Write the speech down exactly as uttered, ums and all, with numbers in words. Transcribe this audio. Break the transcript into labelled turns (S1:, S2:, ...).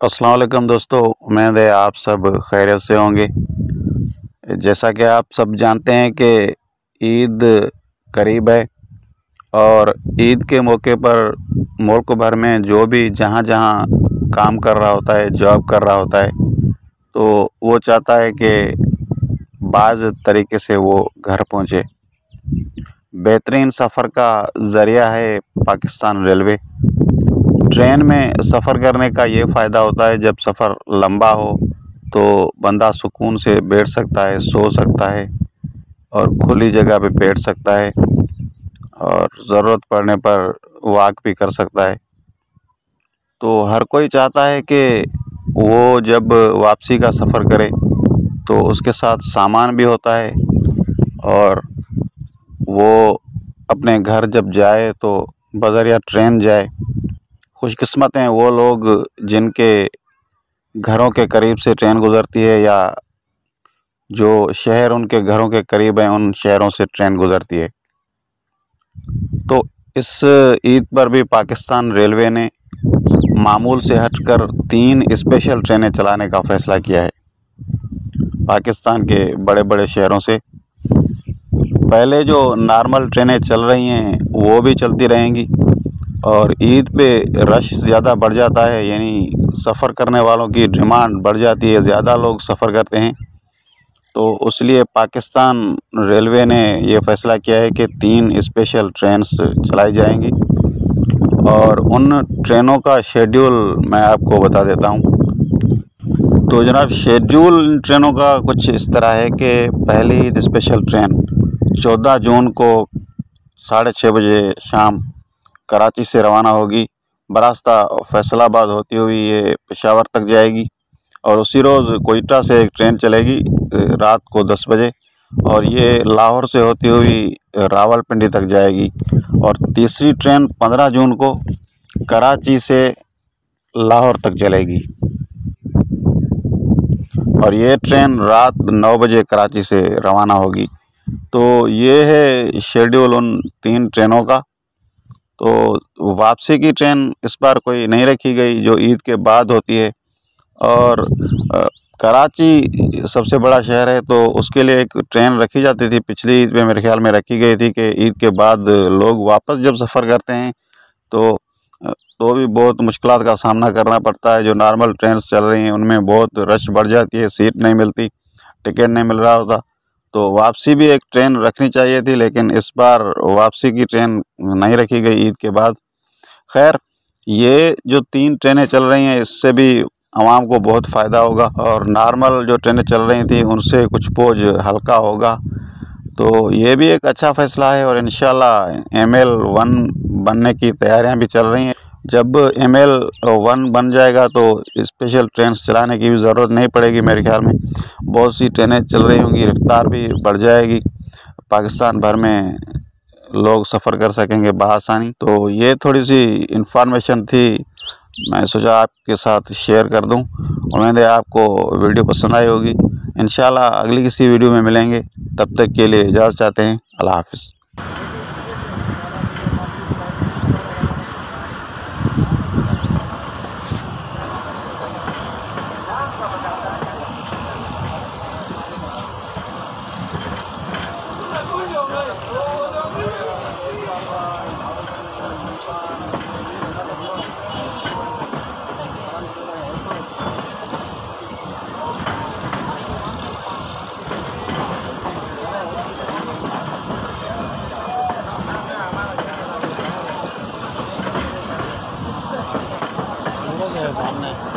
S1: अस्सलामुअलैकुम दोस्तों, उम्मीद है आप सब खैरियत से होंगे। जैसा कि आप सब जानते हैं कि ईद करीब है और ईद के मौके पर मुल्क भर में जो भी जहां जहां काम कर रहा होता है, जॉब कर रहा होता है, तो वो चाहता है कि बाज़ तरीके से वो घर पहुंचे। बेहतरीन सफ़र का ज़रिया है पाकिस्तान रेलवे। ट्रेन में सफ़र करने का ये फ़ायदा होता है, जब सफ़र लंबा हो तो बंदा सुकून से बैठ सकता है, सो सकता है और खुली जगह पे बैठ सकता है और ज़रूरत पड़ने पर वॉक भी कर सकता है। तो हर कोई चाहता है कि वो जब वापसी का सफ़र करे तो उसके साथ सामान भी होता है और वो अपने घर जब जाए तो बज़रिया ट्रेन जाए। खुशकिस्मत हैं वो लोग जिनके घरों के करीब से ट्रेन गुज़रती है या जो शहर उनके घरों के करीब हैं, उन शहरों से ट्रेन गुज़रती है। तो इस ईद पर भी पाकिस्तान रेलवे ने मामूल से हटकर तीन स्पेशल ट्रेनें चलाने का फ़ैसला किया है पाकिस्तान के बड़े बड़े शहरों से। पहले जो नॉर्मल ट्रेनें चल रही हैं वो भी चलती रहेंगी और ईद पे रश ज़्यादा बढ़ जाता है, यानी सफ़र करने वालों की डिमांड बढ़ जाती है, ज़्यादा लोग सफ़र करते हैं। तो इसलिए पाकिस्तान रेलवे ने ये फ़ैसला किया है कि तीन स्पेशल ट्रेन्स चलाई जाएंगी और उन ट्रेनों का शेड्यूल मैं आपको बता देता हूँ। तो जनाब, शेड्यूल इन ट्रेनों का कुछ इस तरह है कि पहली स्पेशल ट्रेन चौदह जून को साढ़े छः बजे शाम कराची से रवाना होगी। बरास्ता फैसलाबाद होती हुई ये पेशावर तक जाएगी और उसी रोज़ क्वेटा से एक ट्रेन चलेगी रात को दस बजे और ये लाहौर से होती हुई रावलपिंडी तक जाएगी। और तीसरी ट्रेन पंद्रह जून को कराची से लाहौर तक चलेगी और ये ट्रेन रात नौ बजे कराची से रवाना होगी। तो ये है शेड्यूल उन तीन ट्रेनों का। तो वापसी की ट्रेन इस बार कोई नहीं रखी गई जो ईद के बाद होती है और कराची सबसे बड़ा शहर है तो उसके लिए एक ट्रेन रखी जाती थी। पिछली ईद में मेरे ख्याल में रखी गई थी कि ईद के बाद लोग वापस जब सफ़र करते हैं तो तो भी बहुत मुश्किलात का सामना करना पड़ता है। जो नॉर्मल ट्रेन चल रही हैं उनमें बहुत रश बढ़ जाती है, सीट नहीं मिलती, टिकट नहीं मिल रहा होता। तो वापसी भी एक ट्रेन रखनी चाहिए थी, लेकिन इस बार वापसी की ट्रेन नहीं रखी गई ईद के बाद। खैर, ये जो तीन ट्रेनें चल रही हैं इससे भी आवाम को बहुत फ़ायदा होगा और नॉर्मल जो ट्रेनें चल रही थी उनसे कुछ बोझ हल्का होगा। तो ये भी एक अच्छा फ़ैसला है और इंशाल्लाह एम एल वन बनने की तैयारियां भी चल रही हैं। जब एम एल वन बन जाएगा तो स्पेशल ट्रेन चलाने की भी ज़रूरत नहीं पड़ेगी। मेरे ख्याल में बहुत सी ट्रेनें चल रही होंगी, रफ्तार भी बढ़ जाएगी, पाकिस्तान भर में लोग सफ़र कर सकेंगे बआसानी। तो ये थोड़ी सी इंफॉर्मेशन थी, मैं सोचा आपके साथ शेयर कर दूं। उम्मीद है आपको वीडियो पसंद आई होगी। इंशाल्लाह अगली किसी वीडियो में मिलेंगे, तब तक के लिए इजाज़त चाहते हैं। अल्लाह हाफ़िज़। सामने